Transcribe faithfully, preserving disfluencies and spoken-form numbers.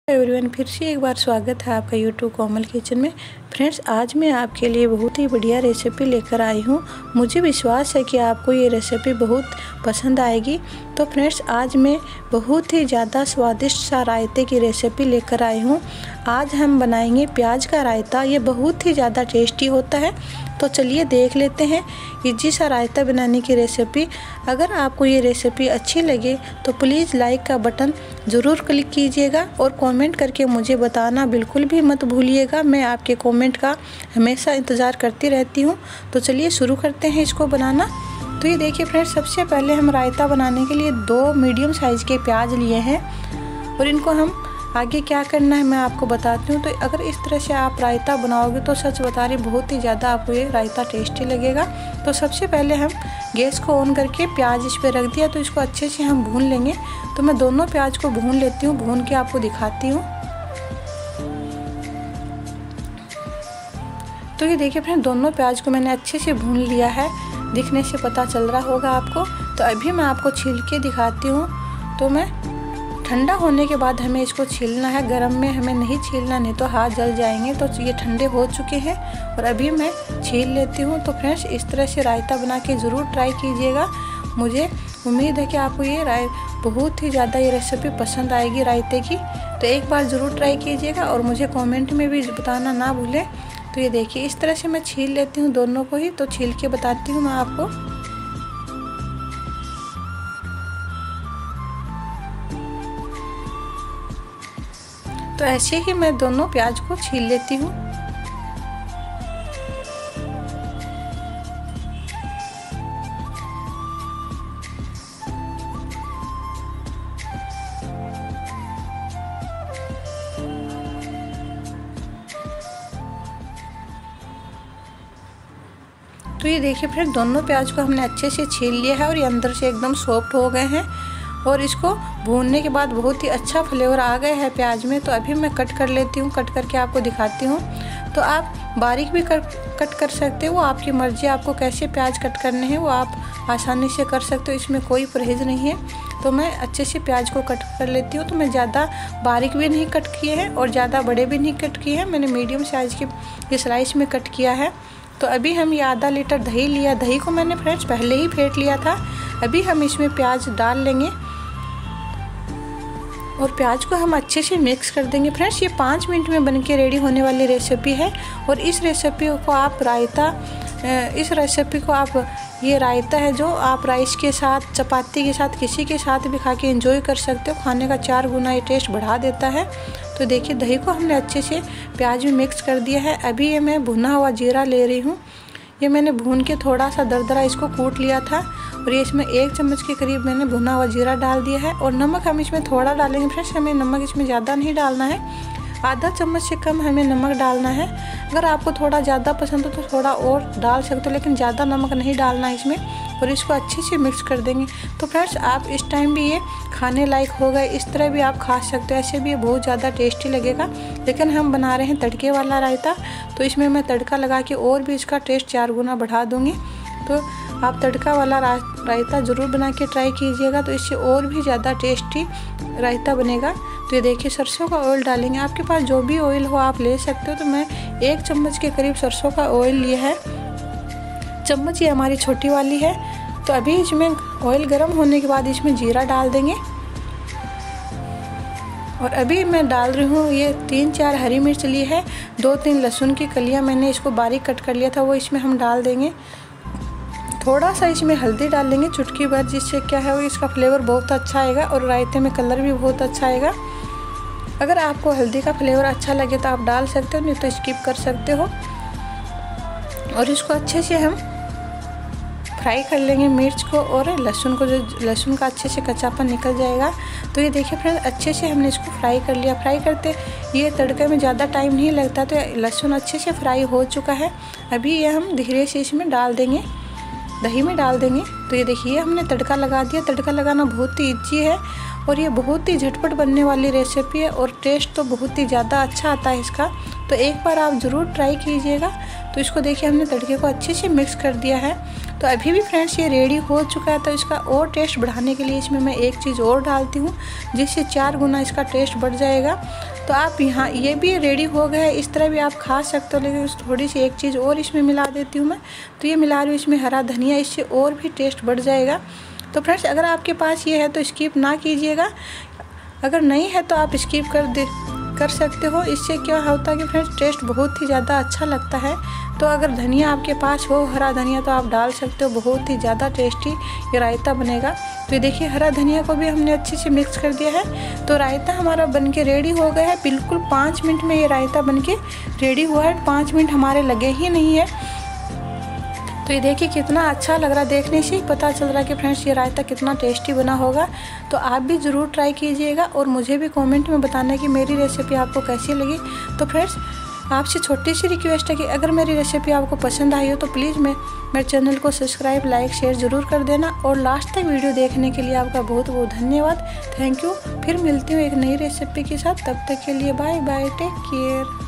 Everyone, फिर से एक बार स्वागत है आपका यूट्यूब कोमल किचन में। फ्रेंड्स, आज मैं आपके लिए बहुत ही बढ़िया रेसिपी लेकर आई हूँ। मुझे विश्वास है कि आपको ये रेसिपी बहुत पसंद आएगी। तो फ्रेंड्स, आज मैं बहुत ही ज़्यादा स्वादिष्ट सा रायते की रेसिपी लेकर आई हूँ। आज हम बनाएंगे प्याज का रायता। ये बहुत ही ज़्यादा टेस्टी होता है। तो चलिए देख लेते हैं इजी सा रायता बनाने की रेसिपी। अगर आपको ये रेसिपी अच्छी लगे तो प्लीज़ लाइक का बटन ज़रूर क्लिक कीजिएगा और कमेंट करके मुझे बताना बिल्कुल भी मत भूलिएगा। मैं आपके कमेंट का हमेशा इंतज़ार करती रहती हूँ। तो चलिए शुरू करते हैं इसको बनाना। तो ये देखिए फ्रेंड्स, सबसे पहले हम रायता बनाने के लिए दो मीडियम साइज़ के प्याज लिए हैं और इनको हम आगे क्या करना है मैं आपको बताती हूँ। तो अगर इस तरह से आप रायता बनाओगे तो सच बता रही बहुत ही ज़्यादा आपको ये रायता टेस्टी लगेगा। तो सबसे पहले हम गैस को ऑन करके प्याज इस पर रख दिया। तो इसको अच्छे से हम भून लेंगे। तो मैं दोनों प्याज को भून लेती हूँ, भून के आपको दिखाती हूँ। तो ये देखिए फ्रेंड, दोनों प्याज को मैंने अच्छे से भून लिया है। दिखने से पता चल रहा होगा आपको। तो अभी मैं आपको छील के दिखाती हूँ। तो मैं ठंडा होने के बाद हमें इसको छीलना है, गरम में हमें नहीं छीलना, नहीं तो हाथ जल जाएंगे। तो ये ठंडे हो चुके हैं और अभी मैं छील लेती हूँ। तो फ्रेंड्स, इस तरह से रायता बना के ज़रूर ट्राई कीजिएगा। मुझे उम्मीद है कि आपको ये राय बहुत ही ज़्यादा ये रेसिपी पसंद आएगी रायते की। तो एक बार ज़रूर ट्राई कीजिएगा और मुझे कॉमेंट में भी बताना ना भूलें। तो ये देखिए, इस तरह से मैं छील लेती हूँ दोनों को ही। तो छील के बताती हूँ मैं आपको। तो ऐसे ही मैं दोनों प्याज को छील लेती हूँ। तो ये देखिए फ्रेंड, दोनों प्याज को हमने अच्छे से छील लिया है और ये अंदर से एकदम सॉफ्ट हो गए हैं और इसको भूनने के बाद बहुत ही अच्छा फ्लेवर आ गया है प्याज में। तो अभी मैं कट कर लेती हूँ, कट करके आपको दिखाती हूँ। तो आप बारीक भी कर कट कर सकते हो, आपकी मर्ज़ी, आपको कैसे प्याज कट करने हैं वो आप आसानी से कर सकते हो, इसमें कोई परहेज़ नहीं है। तो मैं अच्छे से प्याज को कट कर लेती हूँ। तो मैं ज़्यादा बारीक भी नहीं कट किए हैं और ज़्यादा बड़े भी नहीं कट किए हैं, मैंने मीडियम साइज़ के ये स्लाइस में कट किया है। तो अभी हम ये आधा लीटर दही लिया, दही को मैंने फ्रेंड्स पहले ही फेंट लिया था। अभी हम इसमें प्याज डाल लेंगे और प्याज को हम अच्छे से मिक्स कर देंगे। फ्रेंड्स, ये पाँच मिनट में बनके रेडी होने वाली रेसिपी है और इस रेसिपी को आप रायता इस रेसिपी को आप ये रायता है जो आप राइस के साथ, चपाती के साथ, किसी के साथ भी खा के एंजॉय कर सकते हो। खाने का चार गुना ये टेस्ट बढ़ा देता है। तो देखिए, दही को हमने अच्छे से प्याज में मिक्स कर दिया है। अभी ये मैं भुना हुआ जीरा ले रही हूँ। ये मैंने भून के थोड़ा सा दरदरा इसको कूट लिया था और ये इसमें एक चम्मच के करीब मैंने भुना हुआ जीरा डाल दिया है। और नमक हम इसमें थोड़ा डालेंगे फ्रेंड्स, हमें नमक इसमें ज़्यादा नहीं डालना है, आधा चम्मच से कम हमें नमक डालना है। अगर आपको थोड़ा ज़्यादा पसंद हो तो थोड़ा और डाल सकते हो, लेकिन ज़्यादा नमक नहीं डालना है इसमें। और इसको अच्छे से मिक्स कर देंगे। तो फ्रेंड्स, आप इस टाइम भी ये खाने लायक हो गए, इस तरह भी आप खा सकते हो, ऐसे भी ये बहुत ज़्यादा टेस्टी लगेगा। लेकिन हम बना रहे हैं तड़के वाला रायता, तो इसमें मैं तड़का लगा के और भी इसका टेस्ट चार गुना बढ़ा दूँगी। तो आप तड़का वाला रायता ज़रूर बना के ट्राई कीजिएगा, तो इससे और भी ज़्यादा टेस्टी रायता बनेगा। तो ये देखिए, सरसों का ऑयल डालेंगे। आपके पास जो भी ऑयल हो आप ले सकते हो। तो मैं एक चम्मच के करीब सरसों का ऑयल लिया है, चम्मच ये हमारी छोटी वाली है। तो अभी इसमें ऑयल गर्म होने के बाद इसमें जीरा डाल देंगे और अभी मैं डाल रही हूँ ये तीन चार हरी मिर्च ली है, दो तीन लहसुन की कलियाँ मैंने इसको बारीक कट कर लिया था, वो इसमें हम डाल देंगे। थोड़ा सा इसमें हल्दी डाल लेंगे, चुटकी भर, जिससे क्या है वो इसका फ्लेवर बहुत अच्छा आएगा और रायते में कलर भी बहुत अच्छा आएगा। अगर आपको हल्दी का फ्लेवर अच्छा लगे तो आप डाल सकते हो, नहीं तो स्किप कर सकते हो। और इसको अच्छे से हम फ्राई कर लेंगे, मिर्च को और लहसुन को, जो लहसुन का अच्छे से कच्चापन निकल जाएगा। तो ये देखिए फ्रेंड, अच्छे से हमने इसको फ्राई कर लिया। फ्राई करते ये तड़के में ज़्यादा टाइम नहीं लगता। तो लहसुन अच्छे से फ्राई हो चुका है। अभी ये हम धीरे से इसमें डाल देंगे, दही में डाल देंगे। तो ये देखिए, हमने तड़का लगा दिया। तड़का लगाना बहुत ही ईजी है और ये बहुत ही झटपट बनने वाली रेसिपी है और टेस्ट तो बहुत ही ज़्यादा अच्छा आता है इसका। तो एक बार आप ज़रूर ट्राई कीजिएगा। तो इसको देखिए, हमने तड़के को अच्छे से मिक्स कर दिया है। तो अभी भी फ्रेंड्स ये रेडी हो चुका है। तो इसका और टेस्ट बढ़ाने के लिए इसमें मैं एक चीज़ और डालती हूँ, जिससे चार गुना इसका टेस्ट बढ़ जाएगा। तो आप यहाँ ये भी रेडी हो गया है, इस तरह भी आप खा सकते हो। लेकिन थोड़ी सी एक चीज़ और इसमें मिला देती हूँ मैं, तो ये मिला रही हूँ इसमें हरा धनिया, इससे और भी टेस्ट बढ़ जाएगा। तो फ्रेंड्स अगर आपके पास ये है तो स्किप ना कीजिएगा, अगर नहीं है तो आप स्किप कर दे कर सकते हो। इससे क्या होता है कि फ्रेंड्स टेस्ट बहुत ही ज़्यादा अच्छा लगता है। तो अगर धनिया आपके पास हो, हरा धनिया, तो आप डाल सकते हो, बहुत ही ज़्यादा टेस्टी ये रायता बनेगा। तो ये देखिए हरा धनिया को भी हमने अच्छे से मिक्स कर दिया है। तो रायता हमारा बनके रेडी हो गया है। बिल्कुल पाँच मिनट में ये रायता बनके रेडी हुआ है, पाँच मिनट हमारे लगे ही नहीं है। तो ये देखिए कितना अच्छा लग रहा है, देखने से ही पता चल रहा है कि फ्रेंड्स ये रायता कितना टेस्टी बना होगा। तो आप भी ज़रूर ट्राई कीजिएगा और मुझे भी कमेंट में बताना कि मेरी रेसिपी आपको कैसी लगी। तो फ्रेंड्स आपसे छोटी सी रिक्वेस्ट है कि अगर मेरी रेसिपी आपको पसंद आई हो तो प्लीज़ मैं मेरे चैनल को सब्सक्राइब, लाइक, शेयर ज़रूर कर देना। और लास्ट तक वीडियो देखने के लिए आपका बहुत बहुत धन्यवाद, थैंक यू। फिर मिलती हूँ एक नई रेसिपी के साथ, तब तक के लिए बाय बाय, टेक केयर।